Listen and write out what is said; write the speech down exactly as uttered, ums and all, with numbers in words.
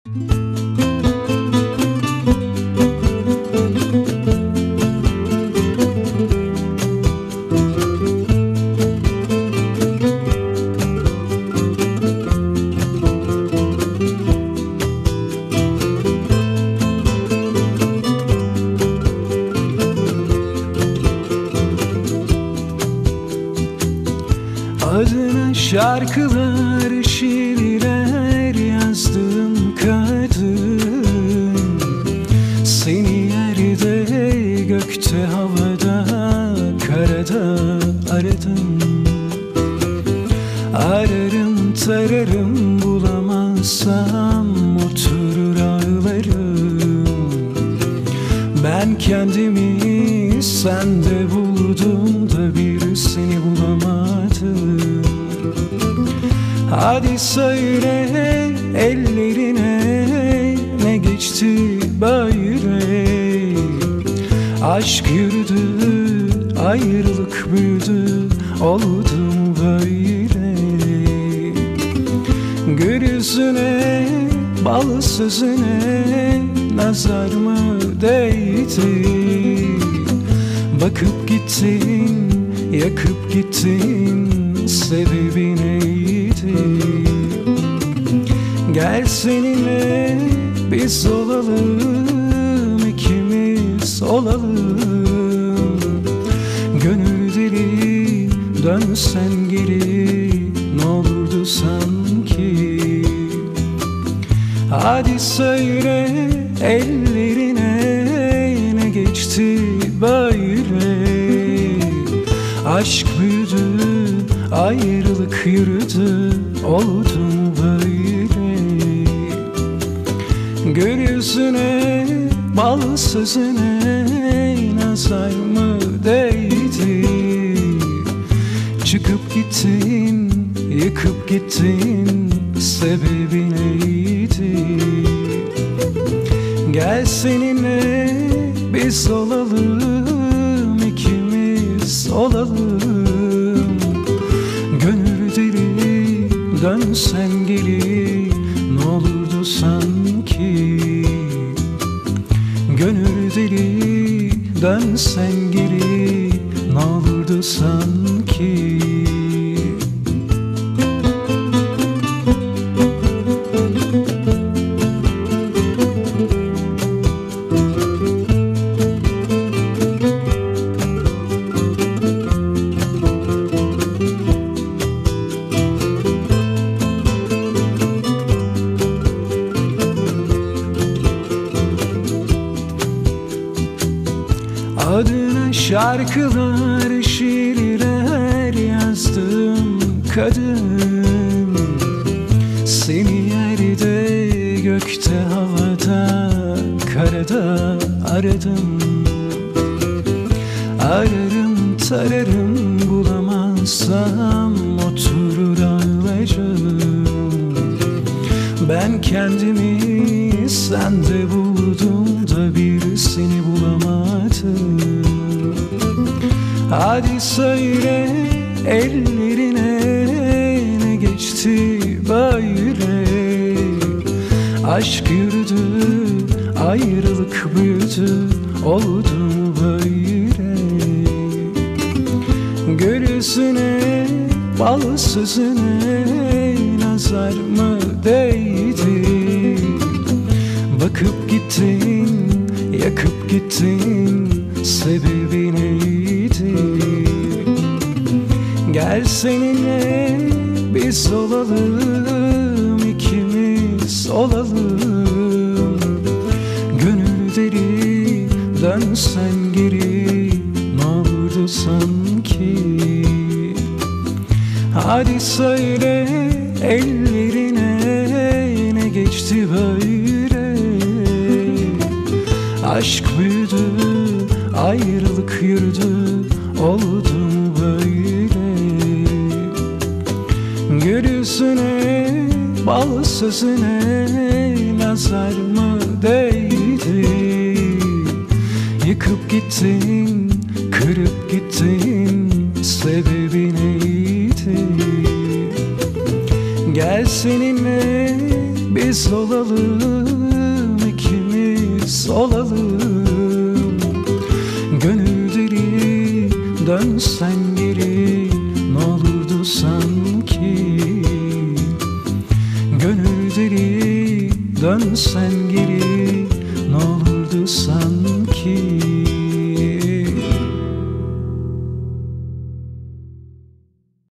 Adına şarkılar, şiirler yazdım kadın. Seni yerde, gökte, havada, karada aradım. Ararım, tararım, bulamazsam oturur ağlarım. Ben kendimi sende buldum da bir seni bulamadım. Hadi söyle ellerine, ne geçti böyle? Aşk yürüdü, ayrılık büyüdü, oldu mu böyle? Gül yüzüne, bal sözüne nazar mı değdi? Bakıp gittin, yakıp gittin, sebebi neydi? Gel seninle biz olalım, ikimiz olalım. Gönül deli, dönsen geri, ne olurdu sanki? Hadi söyle ellerine, ne geçti böyle? Aşk büyüdü, ayrılık yürüdü, oldu mu böyle? Gül yüzüne, bal sözüne nazar mı değdi? Çıkıp gittin, yıkıp gittin, sebebi neydi? Gel seninle biz olalım, ikimiz olalım. Gönül deli, dönsen geri, ne olurdu sanki? Gönül deli, dönsen geri, ne olurdu sanki? Adına şarkılar, şiirler yazdım kadın. Seni yerde, gökte, havada, karada aradım. Ararım, tararım, bulamazsam oturur ağlarım. Ben kendimi sende buldum da bir seni bulamadım. Hadi söyle ellerine, ne geçti böyle? Aşk yürüdü, ayrılık büyüdü, oldu mu böyle? Gül yüzüne, bal sözüne nazar mı değdi? Bakıp gittin, yakıp gittin, sebebi neydi? Gel seninle biz olalım, ikimiz olalım. Gönül deli, dönsen geri, ne olurdu sanki? Hadi söyle ellerine, ne geçti böyle? Aşk büyüdü, ayrılık yürüdü, oldu mu böyle? Gül yüzüne, bal sözüne nazar mı değdi? Yıkıp gittin, kırıp gittin, sebebi neydi? Gel seninle biz biz olalım, ikimiz olalım. Gönül deli dönsen geri, ne olurdu sanki. Gönül deli dönsen geri,